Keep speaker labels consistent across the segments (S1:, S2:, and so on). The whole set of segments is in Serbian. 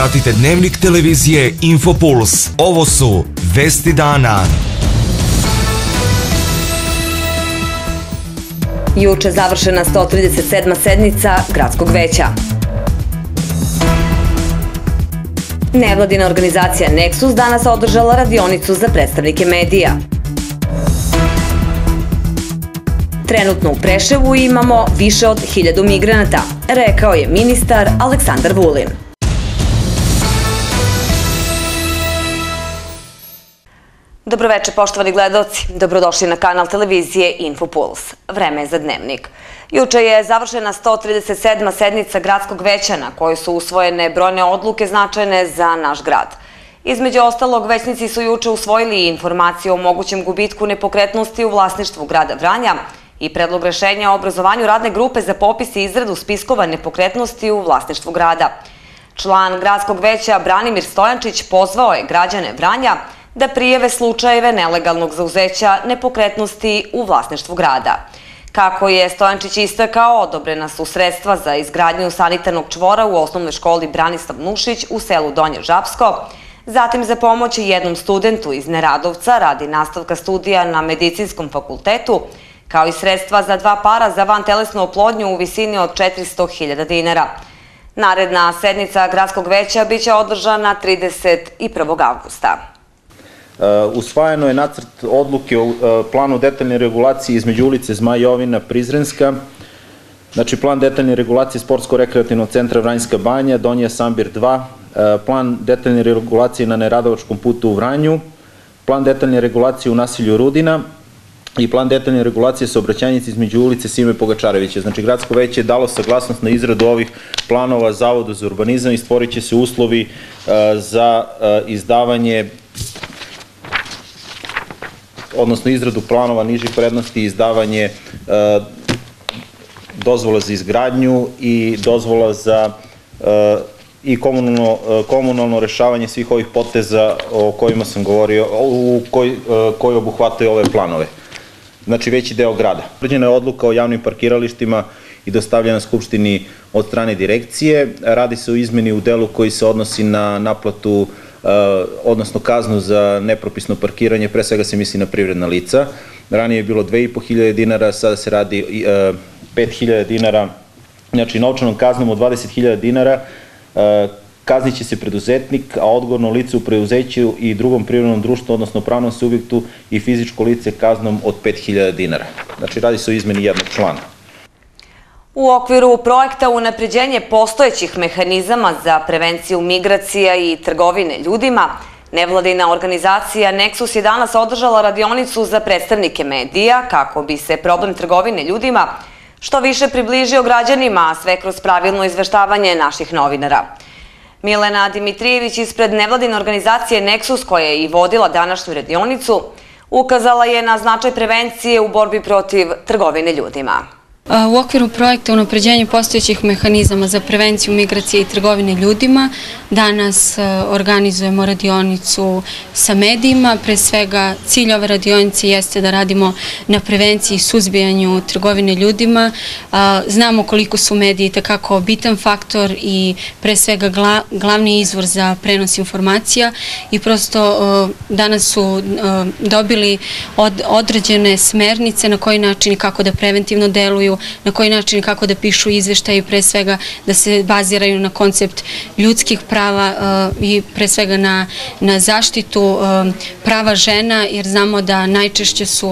S1: Pratite dnevnik televizije Infopuls. Ovo su Vesti dana.
S2: Juče završena 137. sednica Gradskog veća. Nevladina organizacija Nexus danas održala radionicu za predstavnike medija. Trenutno u Preševu imamo više od 1000 migranata, rekao je ministar Aleksandar Vulin. Dobroveče, poštovani gledaoci. Dobrodošli na kanal televizije Infopuls. Vreme je za dnevnik. Juče je završena 137. sednica Gradskog veća na kojoj su usvojene brojne odluke značajne za naš grad. Između ostalog, većnici su juče usvojili informaciju o mogućem gubitku nepokretnosti u vlasništvu grada Vranja i predlog rešenja o obrazovanju radne grupe za popis i izradu spiskova nepokretnosti u vlasništvu grada. Član Gradskog veća Branimir Stojančić pozvao je građane Vranja da prijave slučajeve nelegalnog zauzeća nepokretnosti u vlasništvu grada. Kako je Stojančić istakao, odobrena su sredstva za izgradnju sanitarnog čvora u osnovnoj školi Branislav Nušić u selu Donje Žapsko, zatim za pomoć jednom studentu iz Neradovca radi nastavka studija na Medicinskom fakultetu, kao i sredstva za 2 para za vantelesnu oplodnju u visini od 400.000 dinara. Naredna sednica Gradskog veća biće održana 31. avgusta.
S3: Usvajano je nacrt odluke o planu detaljne regulacije između ulice Zmaj Jovina Prizrenska, znači plan detaljne regulacije Sportsko-rekreativnog centra Vranjska banja, Donja Sambir 2, plan detaljne regulacije na Neradovačkom putu u Vranju, plan detaljne regulacije u naselju Rudina i plan detaljne regulacije saobraćajnice između ulice Sime Pogačarevića. Znači, Gradsko veće je dalo saglasnost na izradu ovih planova Zavodu za urbanizam i stvorit će se uslovi za izdavanje, odnosno izradu planova nižih vrednosti i izdavanje dozvola za izgradnju i dozvola za i komunalno rešavanje svih ovih poteza o kojima sam govorio, koji obuhvataju ove planove. Znači, veći deo grada. Utvrđena je odluka o javnim parkiralištima i dostavljena Skupštini od strane direkcije. Radi se o izmeni u delu koji se odnosi na naplatu, odnosno kaznu za nepropisno parkiranje, pre svega se misli na privredna lica. Ranije je bilo 2.500 dinara, sada se radi 5.000 dinara, znači novčanom kaznom od 20.000 dinara kaznit će se preduzetnik, a odgovorno lice u preduzeću i drugom privrednom društvu, odnosno pravnom subjektu i fizičko lice kaznom od 5.000 dinara. Znači, radi se o izmeni jednog člana.
S2: U okviru projekta unapređenje postojećih mehanizama za prevenciju migracija i trgovine ljudima, nevladina organizacija Nexus je danas održala radionicu za predstavnike medija kako bi se problem trgovine ljudima što više približio građanima, a sve kroz pravilno izveštavanje naših novinara. Milena Dimitrijević ispred nevladine organizacije Nexus, koja je i vodila današnju radionicu, ukazala je na značaj prevencije u borbi protiv trgovine ljudima.
S4: U okviru projekta unapređenje postojećih mehanizama za prevenciju migracije i trgovine ljudima danas organizujemo radionicu sa medijima. Pre svega, cilj ove radionice jeste da radimo na prevenciji i suzbijanju trgovine ljudima. Znamo koliko su mediji takako bitan faktor i pre svega glavni izvor za prenos informacija i prosto danas su dobili određene smernice na koji način i kako da preventivno deluju, na koji način i kako da pišu izveštaje i pre svega da se baziraju na koncept ljudskih prava i pre svega na zaštitu prava žena, jer znamo da najčešće su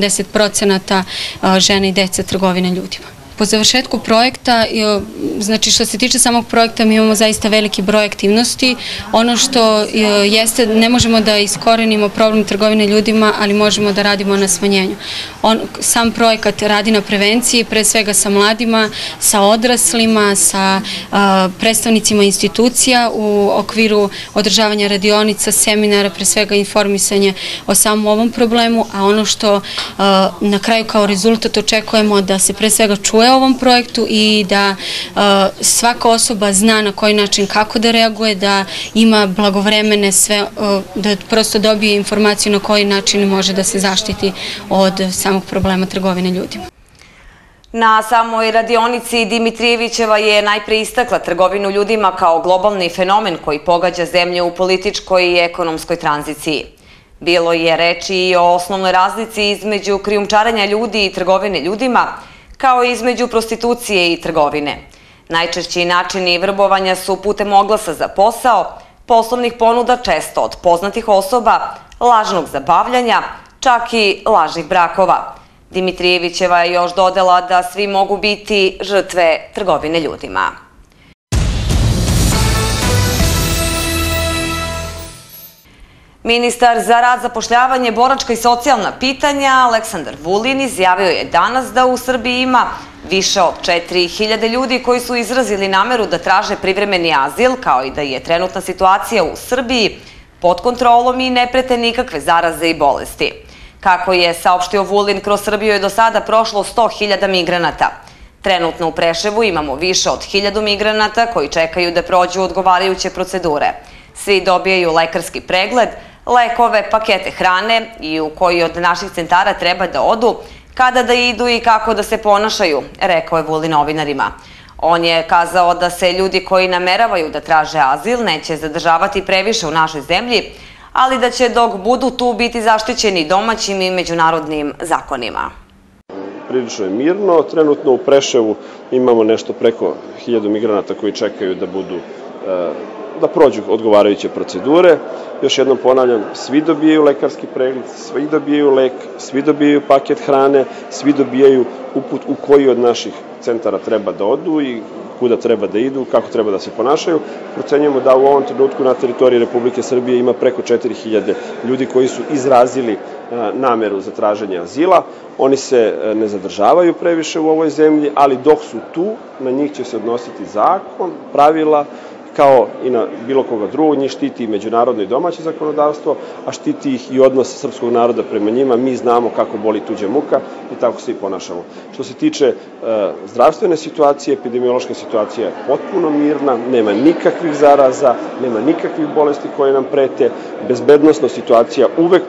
S4: 80% žena i deca trgovine ljudima. Po završetku projekta, znači što se tiče samog projekta, mi imamo zaista veliki broj aktivnosti. Ono što jeste, ne možemo da iskorenimo problem trgovine ljudima, ali možemo da radimo na smanjenju. Sam projekat radi na prevenciji, pre svega sa mladima, sa odraslima, sa predstavnicima institucija u okviru održavanja radionica, seminara, pre svega informisanje o samom ovom problemu, a ono što na kraju kao rezultat očekujemo da se pre svega čuje o ovom projektu i da svaka osoba zna na koji način kako da reaguje, da ima blagovremene sve, da prosto dobije informaciju na koji način može da se zaštiti od samog problema trgovine ljudima.
S2: Na samoj radionici Dimitrijevićeva je najpre istakla trgovinu ljudima kao globalni fenomen koji pogađa zemlju u političkoj i ekonomskoj tranziciji. Bilo je reči i o osnovnoj razlici između krijumčarenja ljudi i trgovine ljudima, kao i između prostitucije i trgovine. Najčešći načini vrbovanja su putem oglasa za posao, poslovnih ponuda često od poznatih osoba, lažnog zabavljanja, čak i lažnih brakova. Dimitrijevićeva je još dodala da svi mogu biti žrtve trgovine ljudima. Ministar za rad, zapošljavanje, boračka i socijalna pitanja Aleksandar Vulin izjavio je danas da u Srbiji ima više od 4.000 ljudi koji su izrazili nameru da traže privremeni azil, kao i da je trenutna situacija u Srbiji pod kontrolom i ne prete nikakve zaraze i bolesti. Kako je saopštio Vulin, kroz Srbiju je do sada prošlo 100.000 migranata. Trenutno u Preševu imamo više od 1.000 migranata koji čekaju da prođu odgovarajuće procedure. Svi dobijaju lekarski pregled, lekove, pakete hrane i u koji od naših centara treba da odu, kada da idu i kako da se ponašaju, rekao je Vulin novinarima. On je kazao da se ljudi koji nameravaju da traže azil neće zadržavati previše u našoj zemlji, ali da će dok budu tu biti zaštićeni domaćim i međunarodnim zakonima.
S5: Prilično je mirno. Trenutno u Preševu imamo nešto preko 1.000 migranata koji čekaju da prođu odgovarajuće procedure. Još jednom ponavljam, svi dobijaju lekarski pregled, svi dobijaju lek, svi dobijaju paket hrane, svi dobijaju uput u koji od naših centara treba da odu i kuda treba da idu, kako treba da se ponašaju. Procenjujemo da u ovom trenutku na teritoriji Republike Srbije ima preko 4.000 ljudi koji su izrazili nameru za traženje azila. Oni se ne zadržavaju previše u ovoj zemlji, ali dok su tu, na njih će se odnositi zakon, pravila, kao i na bilo koga drugog. Njih štiti i međunarodno i domaće zakonodavstvo, a štiti ih i odnos srpskog naroda prema njima. Mi znamo kako boli tuđa muka i tako se i ponašamo. Što se tiče zdravstvene situacije, epidemiološka situacija je potpuno mirna, nema nikakvih zaraza, nema nikakvih bolesti koje nam prete. Bezbednosna situacija uvek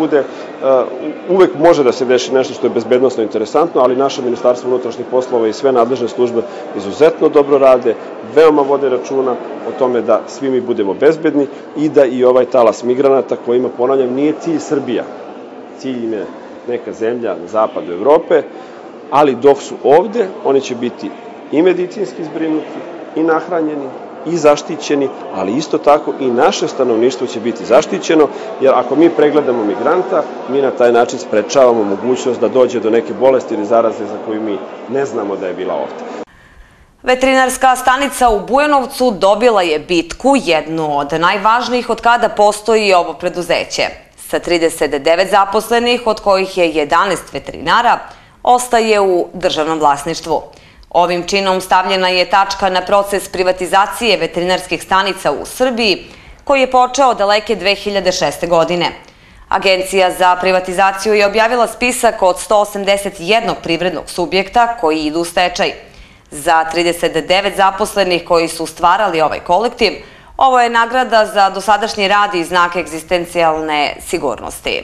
S5: može da se deši nešto što je bezbednosno interesantno, ali naše Ministarstvo unutrašnjih poslova i sve nadležne službe izuzetno dobro rade, veoma vode računa o tome da svi mi budemo bezbedni i da i ovaj talas migranata kojima, ponavljam, nije cilj Srbija, cilj im je neka zemlja na zapadu Evrope, ali dok su ovde, oni će biti i medicinski zbrinuti, i nahranjeni, i zaštićeni, ali isto tako i naše stanovništvo će biti zaštićeno, jer ako mi pregledamo migranta, mi na taj način sprečavamo mogućnost da dođe do neke bolesti ili zaraze za koju mi ne znamo da je bila ovde.
S2: Veterinarska stanica u Bujanovcu dobila je bitku, jednu od najvažnijih od kada postoji ovo preduzeće. Sa 39 zaposlenih, od kojih je 11 veterinara, ostaje u državnom vlasništvu. Ovim činom stavljena je tačka na proces privatizacije veterinarskih stanica u Srbiji, koji je počeo daleke 2006. godine. Agencija za privatizaciju je objavila spisak od 181 privrednog subjekta koji idu u stečaj. Za 39 zaposlenih koji su stvarali ovaj kolektiv, ovo je nagrada za dosadašnji rad i znak egzistencijalne sigurnosti.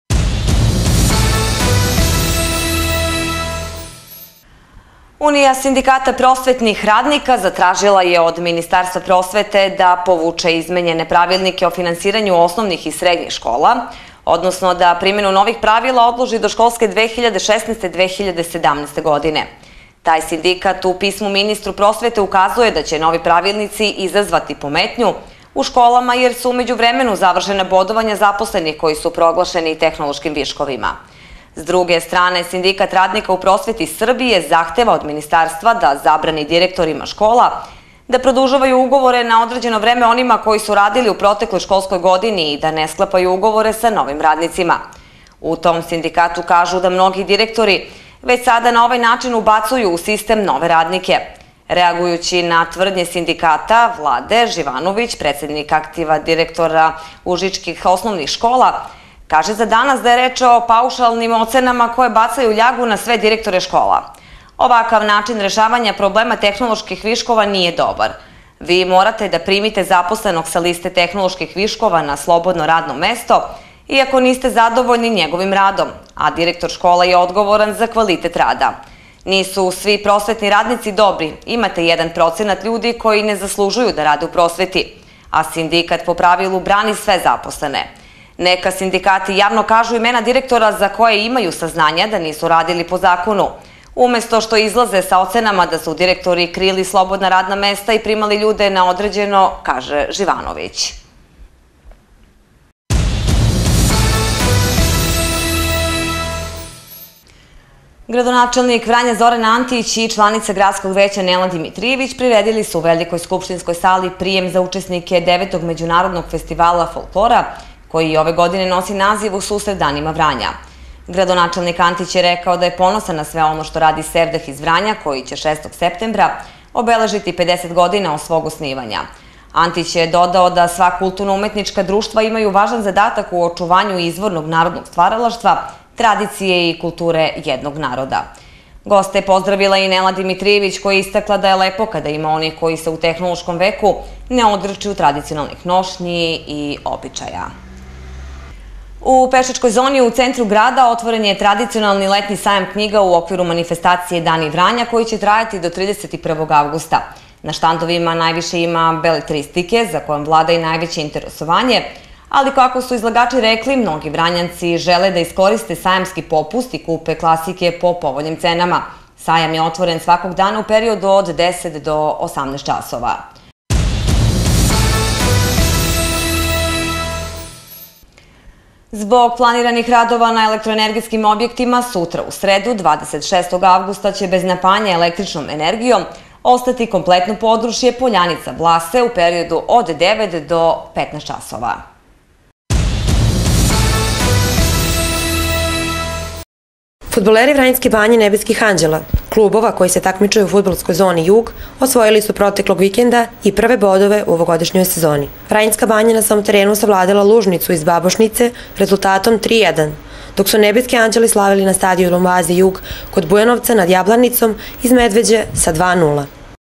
S2: Unija sindikata prosvetnih radnika zatražila je od Ministarstva prosvete da povuče izmenjene pravilnike o finansiranju osnovnih i srednjih škola, odnosno da primjenu novih pravila odloži do školske 2016-2017. godine. Taj sindikat u pismu ministru prosvete ukazuje da će novi pravilnici izazvati pometnju u školama jer su umeđu vremenu završena bodovanja zaposlenih koji su proglašeni tehnološkim viškovima. S druge strane, sindikat radnika u prosveti Srbije zahteva od ministarstva da zabrani direktorima škola da produžavaju ugovore na određeno vreme onima koji su radili u protekloj školskoj godini i da ne sklapaju ugovore sa novim radnicima. U tom sindikatu kažu da mnogi direktori već sada na ovaj način ubacuju u sistem nove radnike. Reagujući na tvrdnje sindikata, Vlade Živanović, predsjednik aktiva direktora užičkih osnovnih škola, kaže za danas da je reč o paušalnim ocenama koje bacaju ljagu na sve direktore škola. Ovakav način rešavanja problema tehnoloških viškova nije dobar. Vi morate da primite zaposlenog sa liste tehnoloških viškova na slobodno radno mesto, iako niste zadovoljni njegovim radom, a direktor škola je odgovoran za kvalitet rada. Nisu svi prosvetni radnici dobri, imate 1% ljudi koji ne zaslužuju da rade u prosveti, a sindikat po pravilu brani sve zaposlene. Neka sindikati javno kažu imena direktora za koje imaju saznanja da nisu radili po zakonu, umesto što izlaze sa ocenama da su direktori krili slobodna radna mesta i primali ljude na određeno, kaže Živanović. Gradonačelnik Vranja Zoran Antić i članica gradskog veća Nela Dimitrijević priredili su u Velikoj skupštinskoj sali prijem za učesnike 9. međunarodnog festivala folklora, koji ove godine nosi naziv U susret danima Vranja. Gradonačelnik Antić je rekao da je ponosan na sve ono što radi Sevdah iz Vranja, koji će 6. septembra obeležiti 50 godina od svog osnivanja. Antić je dodao da sva kulturno-umetnička društva imaju važan zadatak u očuvanju izvornog narodnog stvaralaštva, tradicije i kulture jednog naroda. Goste je pozdravila i Nela Dimitrijević, koja je istakla da je lepo kada ima onih koji se u tehnološkom veku ne odriču tradicionalnih nošnji i običaja. U Pešačkoj zoni u centru grada otvoren je tradicionalni letnji sajam knjiga u okviru manifestacije Dani Vranja, koji će trajati do 31. avgusta. Na štandovima najviše ima beletristike, za kojom vlada i najveće interesovanje, ali kako su izlagači rekli, mnogi Vranjanci žele da iskoriste sajamski popust i kupe klasike po povoljnim cenama. Sajam je otvoren svakog dana u periodu od 10 do 18 časova. Zbog planiranih radova na elektroenergetskim objektima, sutra u sredu, 26. avgusta, će bez napajanja električnom energijom ostati kompletno područje Poljanica-Vlase u periodu od 9 do 15 časova.
S6: Fudbaleri Vranjske Banje Nebeskih Anđela, klubova koji se takmičuju u fudbalskoj zoni Jug, osvojili su proteklog vikenda i prve bodove u ovogodišnjoj sezoni. Vranjska Banja na svom terenu savladala Lužnicu iz Babušnice rezultatom 3:1, dok su Nebeski Anđeli slavili na stadionu Baze Jug kod Bujanovca nad Jablanicom iz Medveđe sa 2:0.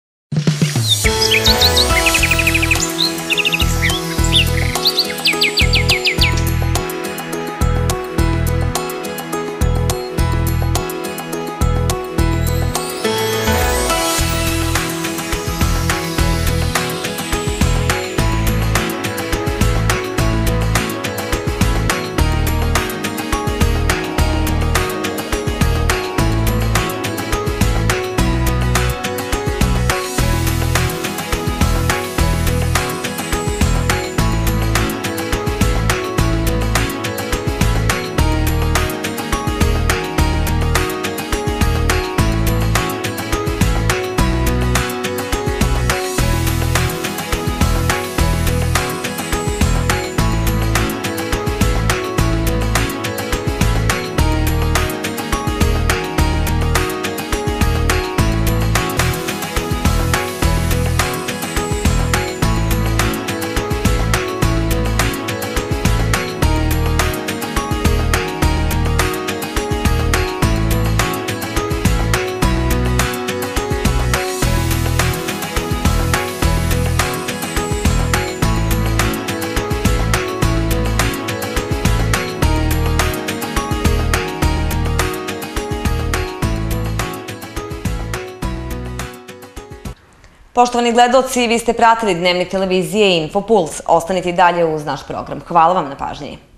S2: Poštovani gledaoci, vi ste pratili Dnevnik televizije Infopuls. Ostanite i dalje uz naš program. Hvala vam na pažnji.